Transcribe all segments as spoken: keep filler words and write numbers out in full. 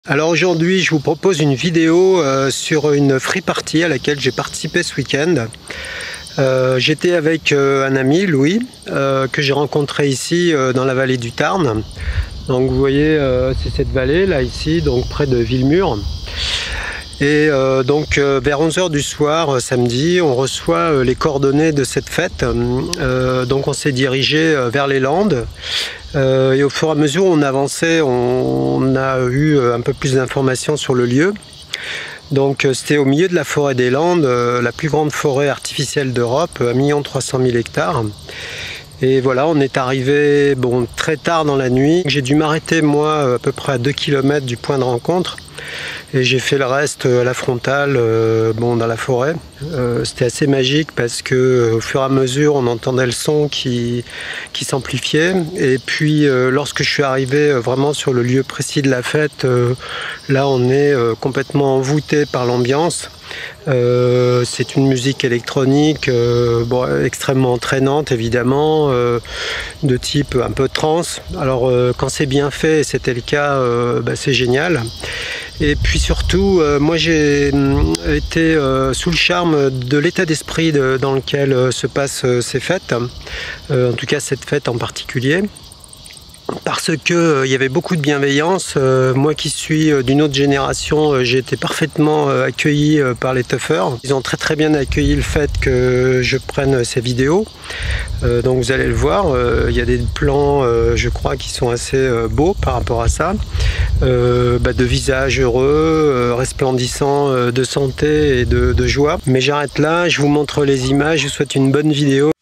Alors aujourd'hui, je vous propose une vidéo euh, sur une free party à laquelle j'ai participé ce week-end. Euh, J'étais avec euh, un ami, Louis, euh, que j'ai rencontré ici euh, dans la vallée du Tarn. Donc vous voyez, euh, c'est cette vallée là ici, donc près de Villemur. Et euh, donc euh, vers onze heures du soir, euh, samedi, on reçoit euh, les coordonnées de cette fête. Euh, donc on s'est dirigé euh, vers les Landes. Euh, et au fur et à mesure où on avançait, on, on a eu un peu plus d'informations sur le lieu. Donc c'était au milieu de la forêt des Landes, euh, la plus grande forêt artificielle d'Europe, un million trois cent mille hectares. Et voilà, on est arrivé bon, très tard dans la nuit. J'ai dû m'arrêter moi à peu près à deux kilomètres du point de rencontre. Et j'ai fait le reste à la frontale, euh, bon, dans la forêt. Euh, C'était assez magique parce que euh, au fur et à mesure, on entendait le son qui, qui s'amplifiait. Et puis, euh, lorsque je suis arrivé euh, vraiment sur le lieu précis de la fête, euh, là, on est euh, complètement envoûté par l'ambiance. Euh, c'est une musique électronique euh, bon, extrêmement entraînante évidemment, euh, de type un peu trance. Alors euh, quand c'est bien fait, et c'était le cas, euh, bah, c'est génial. Et puis surtout, euh, moi j'ai été euh, sous le charme de l'état d'esprit de, dans lequel euh, se passent euh, ces fêtes, euh, en tout cas cette fête en particulier. Parce que euh, il y avait beaucoup de bienveillance. Euh, moi qui suis euh, d'une autre génération, euh, j'ai été parfaitement euh, accueilli euh, par les tuffers. Ils ont très très bien accueilli le fait que je prenne ces vidéos. Euh, donc vous allez le voir, euh, il y a des plans, euh, je crois, qui sont assez euh, beaux par rapport à ça. Euh, bah, de visages heureux, euh, resplendissants euh, de santé et de, de joie. Mais j'arrête là, je vous montre les images, je vous souhaite une bonne vidéo.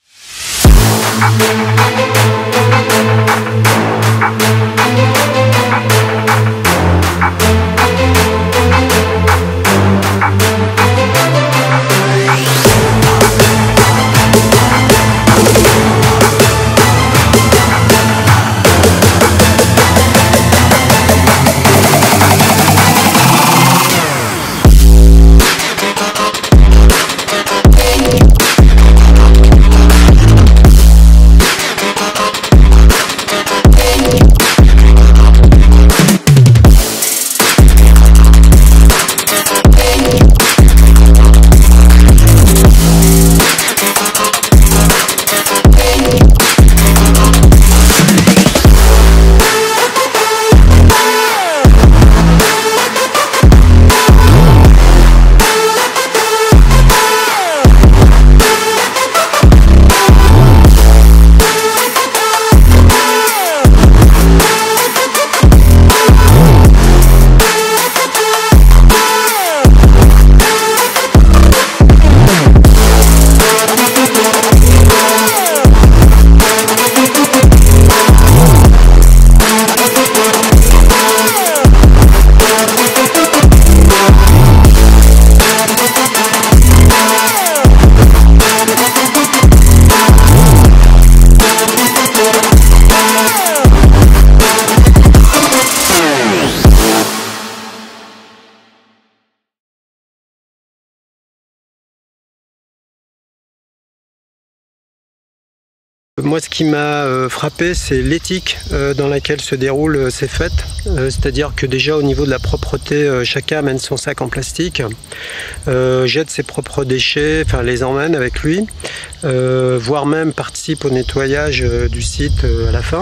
Moi, ce qui m'a euh, frappé, c'est l'éthique euh, dans laquelle se déroulent euh, ces fêtes. Euh, C'est-à-dire que déjà au niveau de la propreté, euh, chacun amène son sac en plastique, euh, jette ses propres déchets, enfin les emmène avec lui, euh, voire même participe au nettoyage euh, du site euh, à la fin.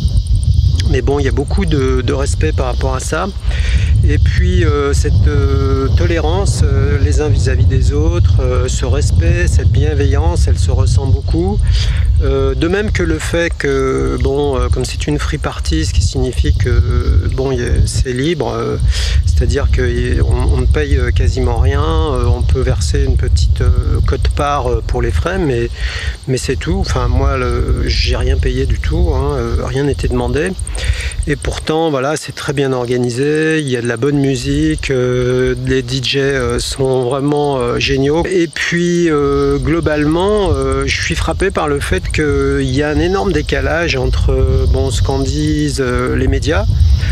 Mais bon, il y a beaucoup de, de respect par rapport à ça. Et puis euh, cette euh, tolérance euh, les uns vis-à-vis des autres, euh, ce respect, cette bienveillance, elle se ressent beaucoup. Euh, de même que le fait que, bon, euh, comme c'est une free party, ce qui signifie que euh, bon, c'est libre, euh, c'est-à-dire qu'on on ne paye quasiment rien, euh, on peut verser une petite euh, quote-part pour les frais, mais, mais c'est tout. Enfin, moi, j'ai rien payé du tout, hein, euh, rien n'était demandé. Et pourtant, voilà, c'est très bien organisé, il y a de la bonne musique, euh, les D J euh, sont vraiment euh, géniaux. Et puis, euh, globalement, euh, je suis frappé par le fait qu'il y a un énorme décalage entre euh, bon, ce qu'en disent euh, les médias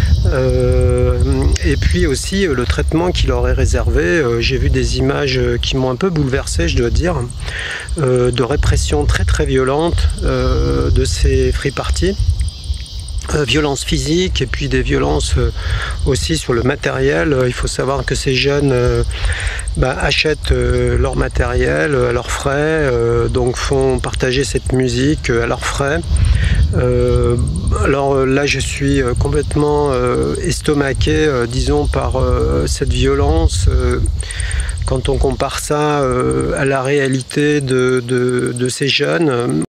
euh, et puis aussi euh, le traitement qui leur est réservé. Euh, J'ai vu des images qui m'ont un peu bouleversé, je dois dire, euh, de répression très très violente euh, de ces free parties. Euh, violences physiques et puis des violences euh, aussi sur le matériel. Il faut savoir que ces jeunes euh, bah, achètent euh, leur matériel à leurs frais, euh, donc font partager cette musique à leurs frais. Euh, alors là je suis complètement euh, estomaqué, euh, disons, par euh, cette violence. Euh, quand on compare ça euh, à la réalité de, de, de ces jeunes.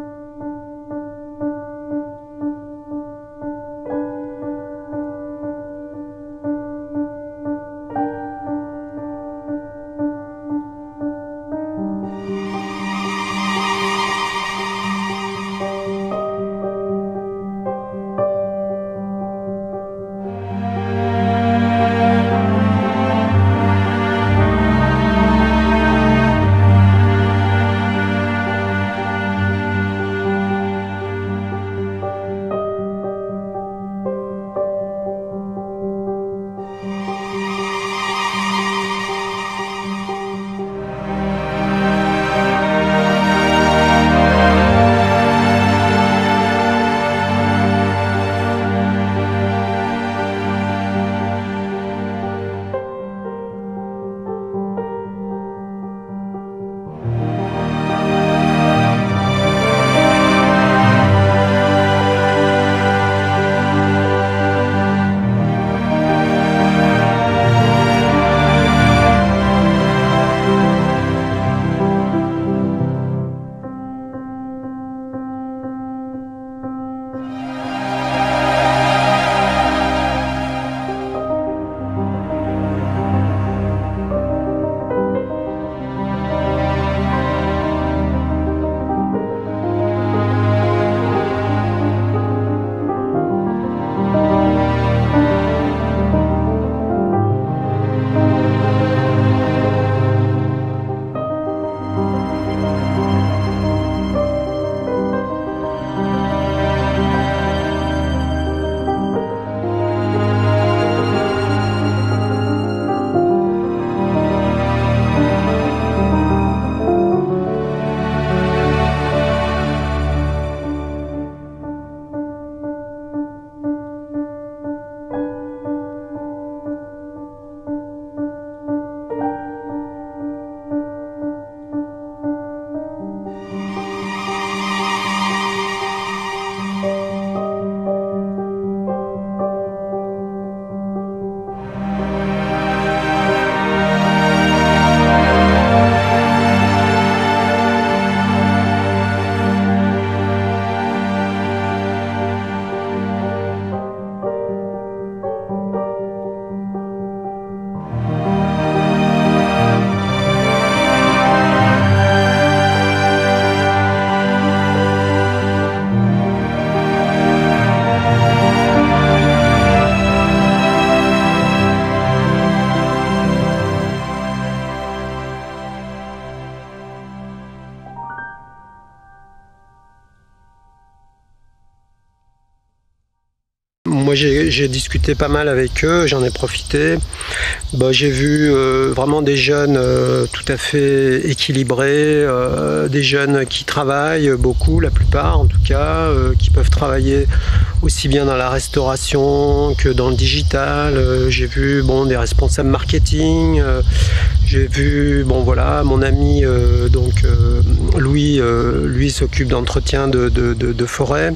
Moi j'ai discuté pas mal avec eux, j'en ai profité. Bah, j'ai vu euh, vraiment des jeunes euh, tout à fait équilibrés, euh, des jeunes qui travaillent beaucoup, la plupart en tout cas, euh, qui peuvent travailler aussi bien dans la restauration que dans le digital. Euh, j'ai vu bon, des responsables marketing, euh, j'ai vu bon, voilà, mon ami euh, donc, euh, Louis, euh, lui s'occupe d'entretien de, de, de, de forêt.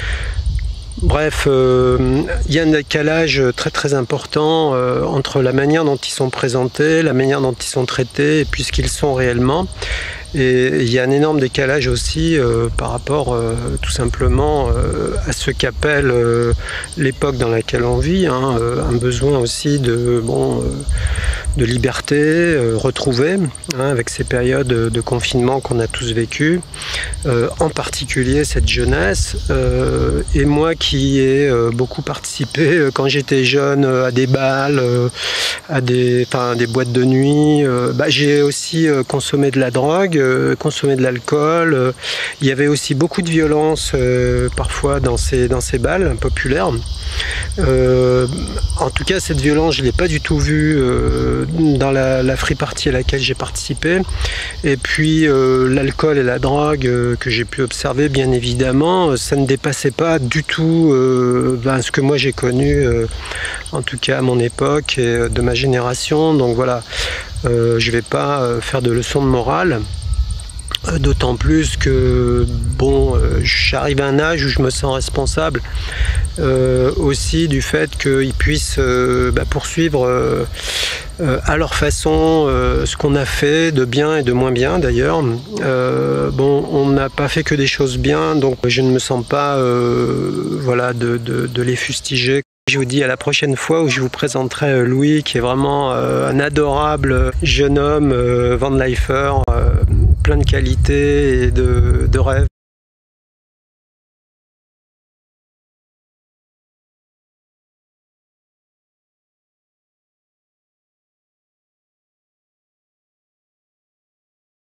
Bref, euh, il y a un décalage très très important euh, entre la manière dont ils sont présentés, la manière dont ils sont traités et puis ce qu'ils sont réellement. Et il y a un énorme décalage aussi euh, par rapport euh, tout simplement euh, à ce qu'appelle euh, l'époque dans laquelle on vit, hein, euh, un besoin aussi de, bon, euh, de liberté euh, retrouvée, hein, avec ces périodes de confinement qu'on a tous vécues, euh, en particulier cette jeunesse. Euh, et moi qui ai euh, beaucoup participé euh, quand j'étais jeune euh, à des balles, euh, à des, enfin, des boîtes de nuit, euh, bah, j'ai aussi euh, consommé de la drogue, euh, consommé de l'alcool. Euh, il y avait aussi beaucoup de violence euh, parfois dans ces, dans ces balles populaires. Euh, en tout cas, cette violence, je ne l'ai pas du tout vue euh, euh, dans la, la free party à laquelle j'ai participé. Et puis euh, l'alcool et la drogue euh, que j'ai pu observer, bien évidemment, ça ne dépassait pas du tout euh, ben, ce que moi j'ai connu, euh, en tout cas à mon époque et de ma génération. Donc voilà, euh, je ne vais pas faire de leçons de morale. D'autant plus que bon, euh, j'arrive à un âge où je me sens responsable euh, aussi du fait qu'ils puissent euh, bah, poursuivre euh, euh, à leur façon euh, ce qu'on a fait de bien et de moins bien d'ailleurs. Euh, bon, on n'a pas fait que des choses bien, donc je ne me sens pas euh, voilà, de, de, de les fustiger. Je vous dis à la prochaine fois où je vous présenterai Louis, qui est vraiment euh, un adorable jeune homme, euh, Van Lifer, euh, plein de qualités et de, de rêves.